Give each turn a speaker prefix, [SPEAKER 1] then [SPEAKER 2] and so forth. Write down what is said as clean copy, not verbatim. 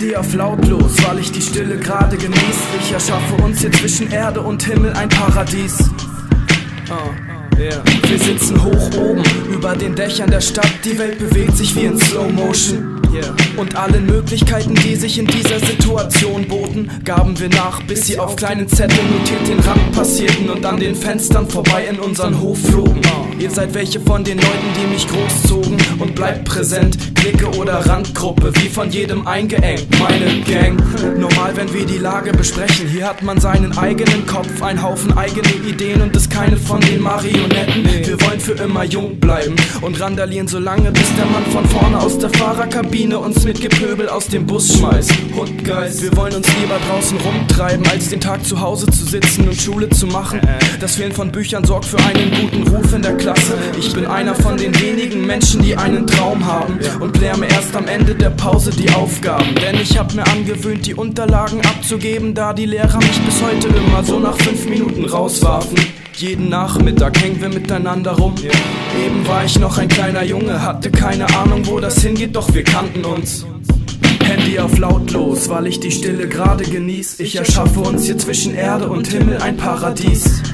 [SPEAKER 1] Handy auf lautlos, weil ich die Stille gerade genieß. Ich erschaffe uns hier zwischen Erde und Himmel ein Paradies. Wir sitzen hoch oben, über den Dächern der Stadt. Die Welt bewegt sich wie in Slow Motion. Und alle Möglichkeiten, die sich in dieser Situation boten, gaben wir nach, bis sie auf kleinen Zetteln notiert den Rand passierten und an den Fenstern vorbei in unseren Hof flogen. Ihr seid welche von den Leuten, die mich großzogen, und bleibt präsent, Clique oder Randgruppe, wie von jedem eingeengt, meine Gang. Normal, wenn wir die Lage besprechen, hier hat man seinen eigenen Kopf, ein Haufen eigene Ideen und ist keine von den Marionetten. Wir wollen für immer jung bleiben und randalieren so lange, bis der Mann von vorne aus der Fahrerkabine uns mit Gepöbel aus dem Bus schmeißt. Hundgeist, wir wollen uns lieber draußen rumtreiben, als den Tag zu Hause zu sitzen und Schule zu machen. Das Fehlen von Büchern sorgt für einen guten Ruf in der Klasse. Ich bin einer von den wenigen Menschen, die einen Traum haben und kläre mir erst am Ende der Pause die Aufgaben. Denn ich hab mir angewöhnt, die Unterlagen abzugeben, da die Lehrer mich bis heute immer so nach 5 Minuten rauswarfen. Jeden Nachmittag hängen wir miteinander rum. Eben war ich noch ein kleiner Junge, hatte keine Ahnung, wo das hingeht, doch wir kannten uns. Handy auf lautlos, weil ich die Stille gerade genieß. Ich erschaffe uns hier zwischen Erde und Himmel ein Paradies.